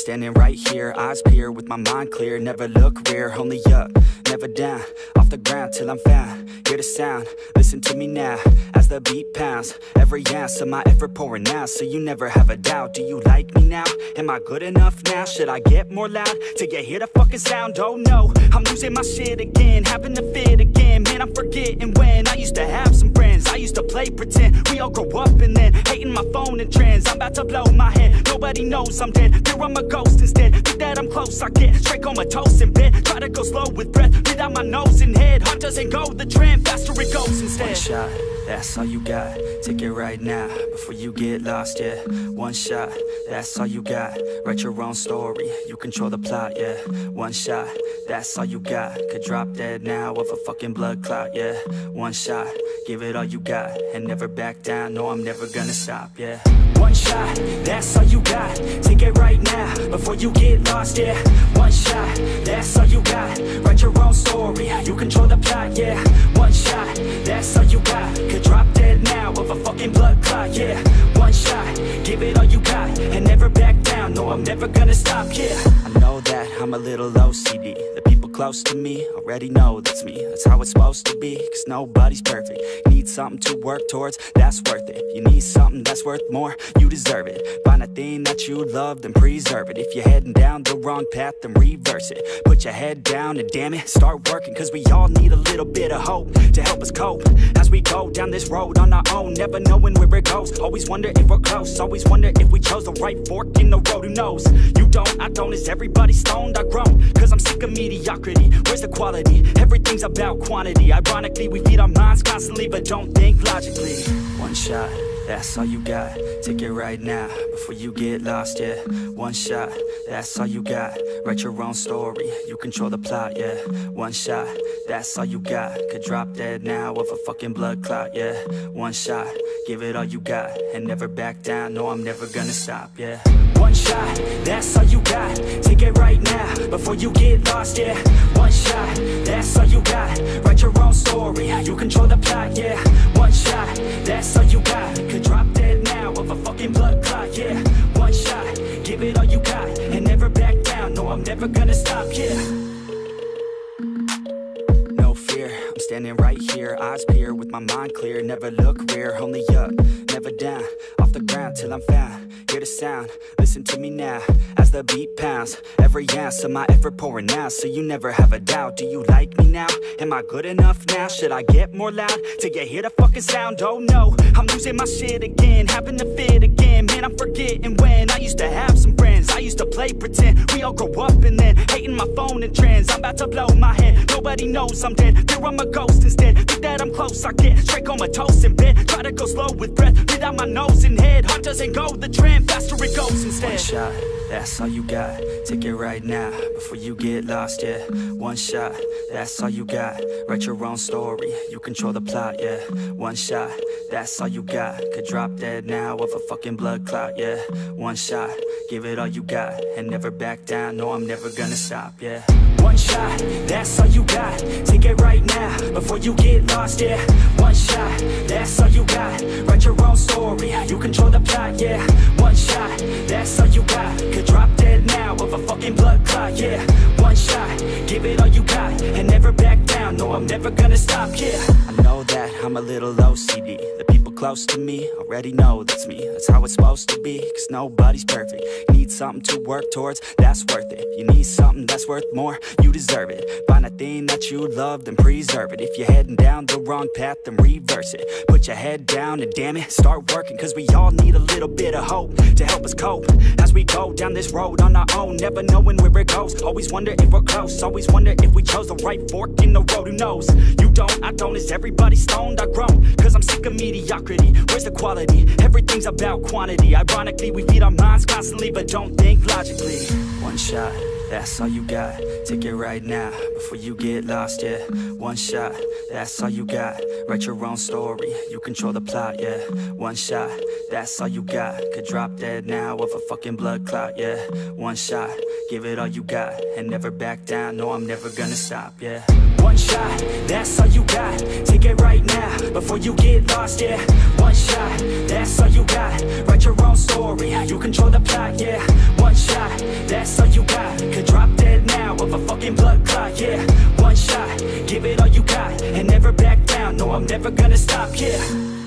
standing right here, eyes peer with my mind clear. Never look rear, only up, never down. Off the ground till I'm found. Hear the sound, listen to me now. As the beat pounds, every ounce of my effort pouring out. So you never have a doubt, do you like me now? Am I good enough now? Should I get more loud till you hear the fucking sound? Oh no, I'm losing my shit again, having to fit again. Man, I'm forgetting when I used to have some friends. I used to play pretend, we all grow up and then hating my phone and trends. I'm about to blow my head, nobody knows I'm dead. Fear I'm a ghost instead, think that I'm close, I get straight comatose in bed. Try to go slow with breath, without my nose and head. Heart doesn't go the trend, faster it goes instead. One shot, that's all you got, take it right now, before you get lost, yeah. One shot, that's all you got, write your own story, you control the plot, yeah. One shot, that's all you got, could drop dead now of a fucking blood clot, yeah. One shot, give it all you got, and never back down, no I'm never gonna stop, yeah. One shot, that's all you got, take it right now, before you get lost, yeah. One shot, that's all you got, write your own story, you control the plot, yeah. One shot, that's all you got, could drop dead now of a fucking blood clot, yeah. One shot, give it all you got, and never back down, no I'm never gonna stop, yeah. I know that I'm a little OCD, the people close to me already know that's me. That's how it's supposed to be, cause nobody's perfect. You need something to work towards, that's worth it. You need something that's worth more, you deserve it. Find a thing that you love, then preserve it. If you're heading down the wrong path, then reverse it. Put your head down and damn it, start working. Cause we all need a little bit of hope to help us cope as we go down this road on our own, never knowing where it goes. Always wonder if we're close, always wonder if we chose the right fork in the road. Who knows? You don't, I don't, is everybody stoned? I've grown, cause I'm sick of mediocrity. Where's the quality? Everything's about quantity. Ironically, we feed our minds constantly, but don't think logically. One shot, that's all you got, take it right now, before you get lost, yeah. One shot, that's all you got, write your own story, you control the plot, yeah. One shot, that's all you got, could drop dead now of a fucking blood clot, yeah. One shot, give it all you got, and never back down, no I'm never gonna stop, yeah. One shot, that's all you got, take it right now, before you get lost, yeah. One shot, that's all you got, write your own story, you control the plot, yeah. One shot, that's all you got, could drop dead now of a fucking blood clot, yeah. One shot, give it all you got, and never back down, no I'm never gonna stop, yeah. No fear, I'm standing right here, eyes peer with my mind clear. Never look rear, only up, never down. Off the ground till I'm found, hear the sound, listen to me now. As the beat pounds, every ounce of my effort pouring out. So you never have a doubt, do you like me now? Am I good enough now? Should I get more loud till you hear the fucking sound? Oh no, I'm losing my shit again, having to fit again. Man, I'm forgetting when I used to have some friends. I used to play pretend, we all grow up and then hating my phone and trends. I'm about to blow my head, nobody knows I'm dead. Fear I'm a ghost instead, think that I'm close, I get straight comatose in bed. Try to go slow with breath, without my nose and head. Heart doesn't go the trend, faster it goes instead. One shot, that's all you got, take it right now, before you get lost, yeah. One shot, that's all you got, write your own story, you control the plot, yeah. One shot, that's all you got, could drop dead now of a fucking blood clot, yeah. One shot, give it all you got, and never back down, no I'm never gonna stop, yeah. One shot, that's all you got, take it right now, before you get lost, yeah. One shot, that's all you got, write your own story, you control the plot, yeah. One shot, that's all you got, could drop dead now of a fucking blood clot, yeah. One shot, give it all you got, and never back down, no I'm never gonna stop, yeah. I know that I'm a little OCD, the people close to me already know that's me. That's how it's supposed to be, cause nobody's perfect. You need something to work towards, that's worth it. You need something that's worth more, you deserve it. Find a thing that you love, then preserve it. If you're heading down the wrong path, then reverse it. Put your head down and damn it, start working. Cause we all need a little bit of hope to help us cope as we go down this road on our own, never knowing where it goes. Always wonder if we're close, always wonder if we chose the right fork in the road. Who knows? You don't, I don't, is everybody stoned? I've grown, cause I'm sick of mediocrity. Where's the quality? Everything's about quantity. Ironically, we feed our minds constantly, but don't think logically. One shot, that's all you got, take it right now, before you get lost, yeah. One shot, that's all you got, write your own story, you control the plot, yeah. One shot, that's all you got, could drop dead now of a fucking blood clot, yeah. One shot, give it all you got, and never back down, no I'm never gonna stop, yeah. One shot, that's all you got, take it right now, before you get lost, yeah. One shot, that's all you got, write your own story, you control the plot, yeah. One shot, that's Give it all you got and never back down. No, I'm never gonna stop, yeah.